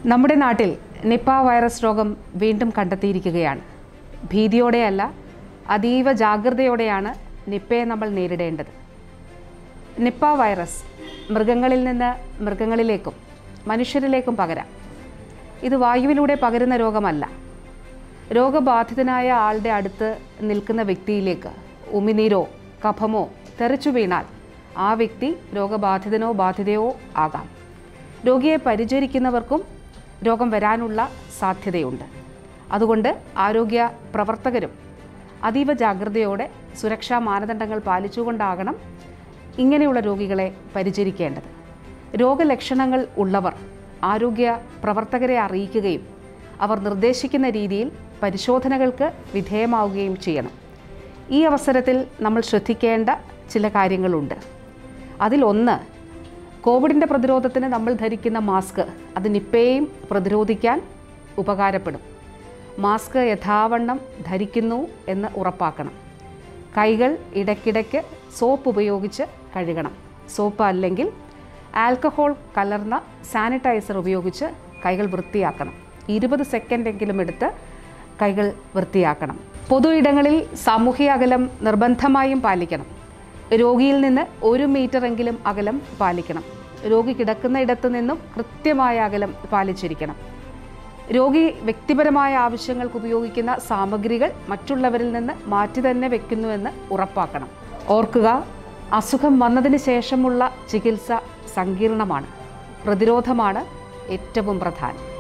നമ്മുടെ നാട്ടിൽ Nipah virus രോഗം വീണ്ടും കണ്ടെത്തിയിരിക്കുകയാണ്. ഭീതിയോടെയല്ല, അതീവ ജാഗ്രതയോടെയാണ് നിപ്പയെ നമ്മൾ നേരിടേണ്ടത്. നിപ്പ വൈറസ് മൃഗങ്ങളിൽ നിന്ന് മൃഗങ്ങളിലേക്കും മനുഷ്യരിലേക്കും പകരാം. ഇത് വായുവിലൂടെ പകരുന്ന രോഗമല്ല. രോഗബാധിതനായ ആളുടെ അടുത്ത് നിൽക്കുന്ന വ്യക്തിയിലേക്ക് ഉമിനീരോ കഫമോ തെറിച്ചു വീണാൽ ആ വ്യക്തി രോഗബാധിതനോ ബാധിതയോ ആകാം. രോഗിയെ പരിചരിക്കുന്നവർക്കും രോഗം വരാനുള്ള സാധ്യതയുണ്ട്. അതുകൊണ്ട് ആരോഗ്യ പ്രവർത്തകരും അതീവ ജാഗ്രതയോടെ സുരക്ഷാ മാനദണ്ഡങ്ങൾ പാലിച്ചുകൊണ്ടാകണം ഇങ്ങനെയുള്ള രോഗികളെ പരിചരിക്കേണ്ടത്. രോഗലക്ഷണങ്ങൾ ഉള്ളവർ ആരോഗ്യ പ്രവർത്തകരെ അറിയിക്കുകയും അവർ നിർദ്ദേശിക്കുന്ന രീതിയിൽ പരിശോധനകൾക്ക് വിധേയമാവുകയും ചെയ്യണം. ഈ അവസരത്തിൽ നമ്മൾ ശ്രദ്ധിക്കേണ്ട ചില കാര്യങ്ങളുണ്ട്. അതിലൊന്ന്, കോവിഡിൻ്റെ പ്രതിരോധത്തിന് നമ്മൾ ധരിക്കുന്ന മാസ്ക് അത് നിപ്പയെയും പ്രതിരോധിക്കാൻ ഉപകാരപ്പെടും. മാസ്ക് യഥാവണ്ണം ധരിക്കുന്നു എന്ന് ഉറപ്പാക്കണം. കൈകൾ ഇടയ്ക്കിടയ്ക്ക് സോപ്പ് ഉപയോഗിച്ച് കഴുകണം. സോപ്പ് അല്ലെങ്കിൽ ആൽക്കഹോൾ കലർന്ന സാനിറ്റൈസർ ഉപയോഗിച്ച് കൈകൾ വൃത്തിയാക്കണം. 20 സെക്കൻഡെങ്കിലും എടുത്ത് കൈകൾ വൃത്തിയാക്കണം. പൊതു ഇടങ്ങളിൽ സാമൂഹിക അകലം നിർബന്ധമായും പാലിക്കണം. രോഗിയിൽ നിന്ന് 1 മീറ്ററെങ്കിലും അകലം പാലിക്കണം. രോഗി കിടക്കുന്ന ഇടത്തു നിന്നും കൃത്യമായ അകലം പാലിച്ചിരിക്കണം. രോഗി വ്യക്തിപരമായ ആവശ്യങ്ങൾക്ക് ഉപയോഗിക്കുന്ന സാമഗ്രികൾ മറ്റുള്ളവരിൽ നിന്ന് മാറ്റി തന്നെ വയ്ക്കുന്നുവെന്ന് ഉറപ്പാക്കണം. ഓർക്കുക, അസുഖം വന്നതിന് ശേഷമുള്ള ചികിത്സ സങ്കീർണമാണ്. പ്രതിരോധമാണ് ഏറ്റവും പ്രധാനം.